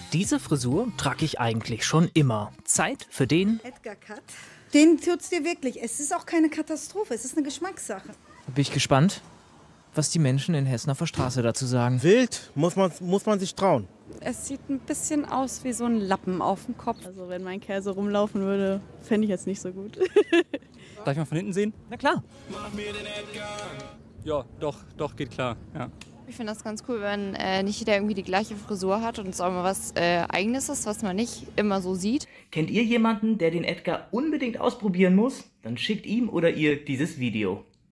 Diese Frisur trage ich eigentlich schon immer. Zeit für den Edgar Cut. Den tut's dir wirklich. Es ist auch keine Katastrophe, es ist eine Geschmackssache. Bin ich gespannt, was die Menschen in Hessen auf der Straße dazu sagen. Wild, muss man sich trauen. Es sieht ein bisschen aus wie so ein Lappen auf dem Kopf. Also wenn mein Kerl so rumlaufen würde, fände ich jetzt nicht so gut. Darf ich mal von hinten sehen? Na klar. Ja, doch, geht klar. Ja. Ich finde das ganz cool, wenn nicht jeder irgendwie die gleiche Frisur hat und es auch mal was Eigenes ist, was man nicht immer so sieht. Kennt ihr jemanden, der den Edgar unbedingt ausprobieren muss? Dann schickt ihm oder ihr dieses Video.